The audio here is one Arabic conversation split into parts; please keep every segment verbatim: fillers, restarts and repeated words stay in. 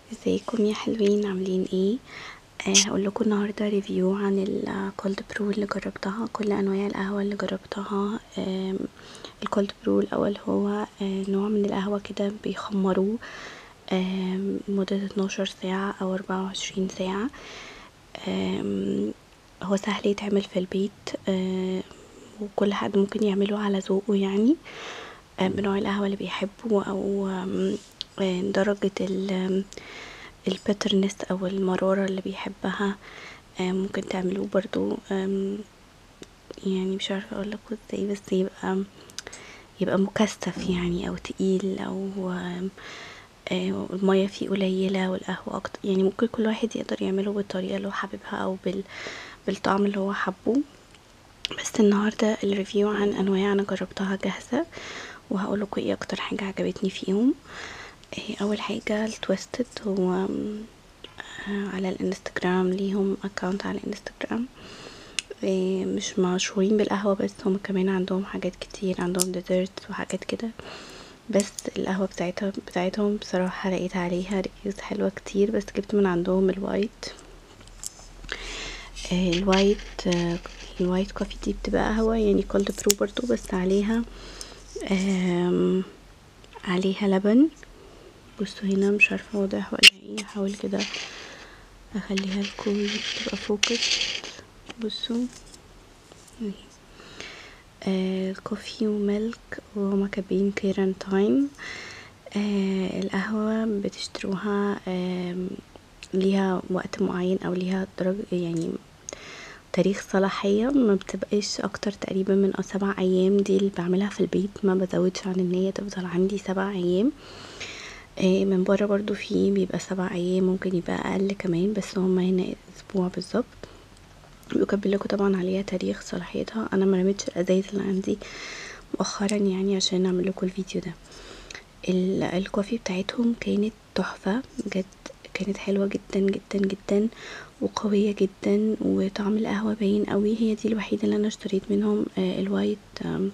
ازيكم يا حلوين؟ عاملين ايه؟ آه هقول لكم النهارده ريفيو عن الكولد برو اللي جربتها، كل انواع القهوه اللي جربتها. آه الكولد برو الاول هو آه نوع من القهوه كده بيخمروه آه مده اتناشر ساعه او اربعة وعشرين ساعه. آه هو سهل يتعمل في البيت، آه وكل حد ممكن يعمله على ذوقه يعني، آه بنوع القهوه اللي بيحبه او آم، آه، درجه ال البيترنس او المرارة اللي بيحبها. آه، ممكن تعملوه برضو، آم، يعني مش عارفة اقولكوا ازاي، بس يبقى يبقى مكثف يعني او تقيل، او آم، آه، المية فيه قليلة والقهوة اكتر. يعني ممكن كل واحد يقدر يعمله بالطريقة اللي هو حاببها او بال بالطعم اللي هو حبه. بس النهاردة الريفيو عن انواع انا جربتها جاهزة، وهقولكوا ايه اكتر حاجة عجبتني فيهم. آه، اول حاجة التويستد، هو آم، آه، على الانستجرام، ليهم اكاونت على الانستجرام. إيه، مش مشهورين بالقهوة بس، هم كمان عندهم حاجات كتير، عندهم ديزرت وحاجات كده. بس القهوة بتاعتها بتاعتهم بصراحة لقيت عليها ريفيوز حلوة كتير، بس جبت من عندهم الوايت. إيه، الوايت آه، الوايت كوفي دي بتبقى قهوة يعني كولد برو برضو، بس عليها آم، عليها لبن. بصوا هنا، مش عارفة واضح ولا ايه، هحاول كده اخليها لكم تبقى فوكس. بصوا اهي. آه كوفي وميلك وهما كاتبين كيرانتاين. آه القهوة بتشتروها آه ليها وقت معين او ليها درجة يعني تاريخ صلاحية، ما بتبقاش اكتر تقريبا من سبع ايام. دي اللي بعملها في البيت، ما بزودش عن ان هي تفضل عندي سبع ايام. آه من بره برضو فيه بيبقى سبع ايام، ممكن يبقى اقل كمان، بس هما هنا اسبوع بالظبط. بيكتب لكم طبعا عليها تاريخ صلاحيتها. انا ما رميتش الازايز اللي عندي مؤخرا يعني عشان اعمل لكم الفيديو ده. ال- الكوفي بتاعتهم كانت تحفة بجد، كانت حلوة جدا جدا جدا وقوية جدا، وطعم القهوة باين قوي. هي دي الوحيدة اللي انا اشتريت منهم آه الوايت، آم،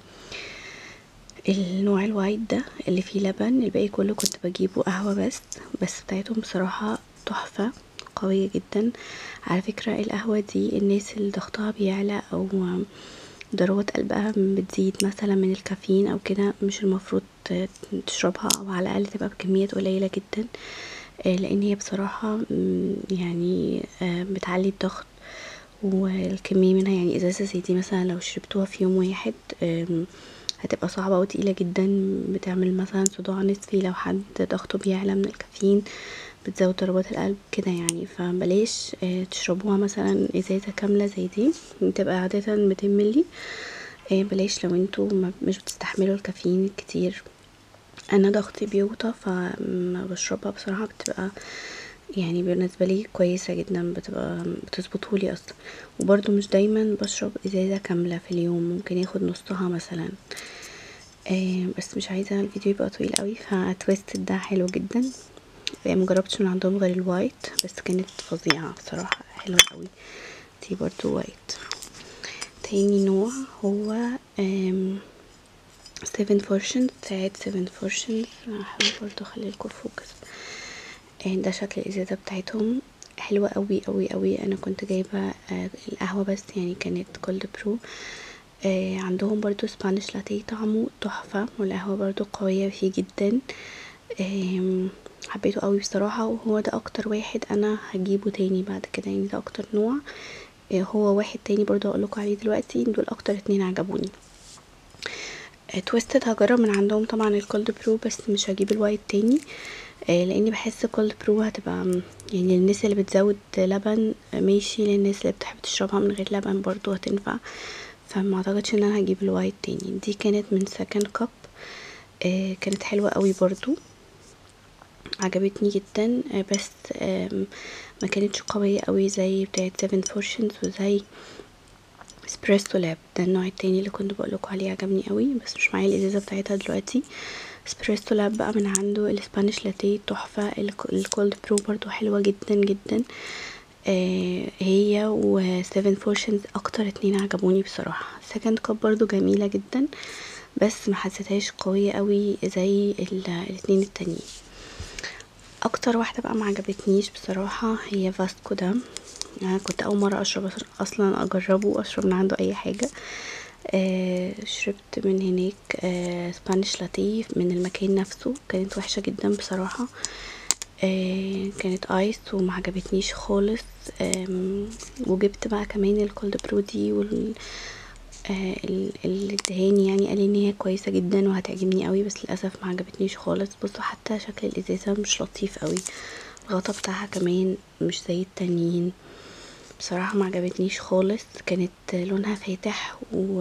النوع الوايت ده اللي فيه لبن. الباقي كله كنت بجيبه قهوة بس. بس بتاعتهم بصراحة تحفة، قوية جدا. على فكرة القهوة دي الناس اللي ضغطها بيعلى او ضربات قلبها بتزيد مثلا من الكافيين او كده، مش المفروض ت- تشربها، او على الاقل تبقى بكميات قليلة جدا. آه، لان هي بصراحة مم، يعني آه، بتعلي الضغط. والكمية منها يعني ازازة زي دي مثلا لو شربتوها في يوم واحد آم، هتبقى صعبة وتقيلة جدا، بتعمل مثلا صداع نصفي لو حد ضغطه بيعلى من الكافيين، بتزود ضربات القلب كده يعني. فبلاش آه، تشربوها مثلا ازازة كاملة زي دي، بتبقى عادة ميتين ملي. آه، بلاش لو انتوا ما- مش بتستحملوا الكافيين كتير. انا ضغطي بيوطى فما بشربها بصراحة، بتبقى يعني بالنسبة لي كويسة جدا، بتبقى بتظبطهولي اصلا. وبرضو مش دايما بشرب ازازة كاملة في اليوم، ممكن ياخد نصها مثلا. آه بس مش عايزة الفيديو يبقى طويل قوي، فتويستد ده حلو جدا. آه مجربتش من عندهم غير الوايت، بس كانت فظيعة بصراحة، حلوة قوي. دي برضو وايت. تاني نوع هو آم سيفن فورشنز، بتاعت سيفن فورشنز. هحاول برضو اخليلكوا فوكس. آه، ده شكل الازازة بتاعتهم، حلوة قوي قوي قوي. انا كنت جايبة آه، القهوة بس يعني كانت كولد برو. آه، عندهم برضو سبانيش لاتيه طعمه تحفة، والقهوة برضو قوية فيه جدا. آم، حبيته قوي بصراحة، وهو ده اكتر واحد انا هجيبه تاني بعد كده يعني. ده اكتر نوع. آه، هو واحد تاني برضو اقولكوا عليه دلوقتي، دول اكتر اتنين عجبوني. تويستد هجرب من عندهم طبعا الكولد برو، بس مش هجيب الوايت تاني. آه، لاني بحس كولد برو هتبقى م- يعني الناس اللي بتزود لبن آه، ماشي، للناس اللي بتحب تشربها من غير لبن برضو هتنفع. فما اعتقدش ان انا هجيب الوايت تاني. دي كانت من سكند كاب، آه كانت حلوة قوي برضو، عجبتني جدا. آه بس آم، ما كانتش قوية قوي زي بتاعه سيفن فورشنز وزي اسبريسو لاب. ده النوع التاني اللي كنت بقولكوا عليه، عجبني قوي، بس مش معايا الازازه بتاعتها دلوقتي. اسبريسو لاب بقى من عنده الاسبانيش لاتيه تحفه. الك- الكولد برو برضو حلوه جدا جدا. آه هي و سيفن فورشنز اكتر اتنين عجبوني بصراحه. سكند كاب برضو جميله جدا، بس ما حسيتهاش قويه قوي زي ال- الاتنين التانيين. اكتر واحده بقى ما عجبتنيش بصراحه هي فاسكو ده. يعني كنت اول مره اشرب اصلا اجربه اشرب من عنده اي حاجه. آه شربت من هناك آه سبانيش لاتيه من المكان نفسه، كانت وحشه جدا بصراحه. آه كانت ايس وما عجبتنيش خالص. آه وجبت بقى كمان الكولد برو دي وال آه اللي ادهاني يعني قال ان هي كويسه جدا وهتعجبني قوي، بس للاسف ما عجبتنيش خالص. بصوا حتى شكل الازازه مش لطيف قوي، الغطا بتاعها كمان مش زي التانيين بصراحه، ما عجبتنيش خالص. كانت لونها فاتح و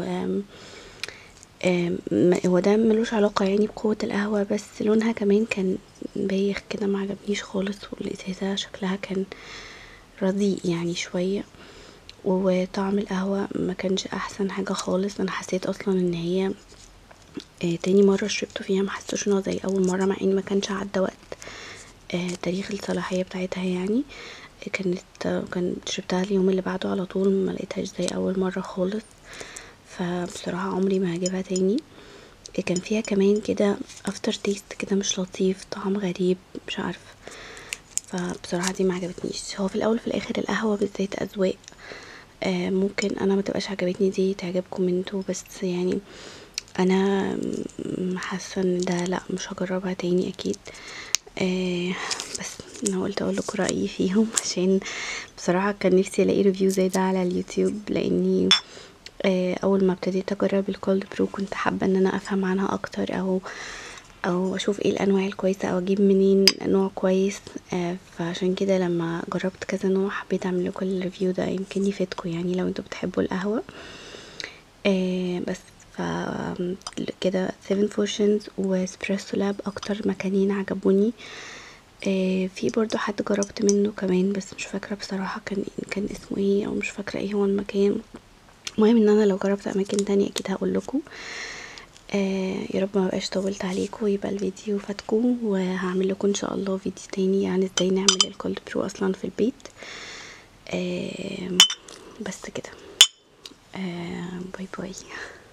هو ده ملوش علاقه يعني بقوه القهوه، بس لونها كمان كان بايخ كده، ما عجبنيش خالص. والازازه شكلها كان رديء يعني شويه، وطعم القهوه ما كانش احسن حاجه خالص. انا حسيت اصلا ان هي آه تاني مره شربته فيها ما حسيتش انه زي اول مره، مع ان ما كانش عدى وقت آه تاريخ الصلاحيه بتاعتها يعني. كانت كان شربتها اليوم اللي بعده على طول، ما لقيتهاش زي اول مره خالص. فبصراحه عمري ما هجيبها تاني. كان فيها كمان كده افتر تيست كده مش لطيف، طعم غريب مش عارفه. فبصراحه دي ما عجبتنيش. هو في الاول في الاخر القهوه بالذات اذواق، آه ممكن انا ما تبقاش عجبتني دي تعجبكم انتوا، بس يعني انا حاسه ان ده لا مش هجربها تاني اكيد. آه بس انا قلت اقول لكم رايي فيهم عشان بصراحه كان نفسي الاقي ريفيو زي ده على اليوتيوب، لاني آه اول ما ابتديت اجرب الكولد برو كنت حابه ان انا افهم عنها اكتر، او او اشوف ايه الانواع الكويسه، او اجيب منين نوع كويس. آه فعشان كده لما جربت كذا نوع حبيت اعمل لكم الريفيو ده، يمكن يفيدكم يعني لو انتوا بتحبوا القهوه. آه بس ف كده سيفن فورشنز واسبريسو لاب اكتر مكانين عجبوني. آه في برضو حد جربت منه كمان بس مش فاكره بصراحه كان كان اسمه ايه، او مش فاكره ايه هو المكان. المهم ان انا لو جربت اماكن تانية اكيد هقول لكم. آه يا رب ما بقاش طولت عليكم، يبقى الفيديو فاتكم، وهعمل لكم ان شاء الله فيديو تاني يعني ازاي نعمل الكولد برو اصلا في البيت. آه بس كده. آه باي باي.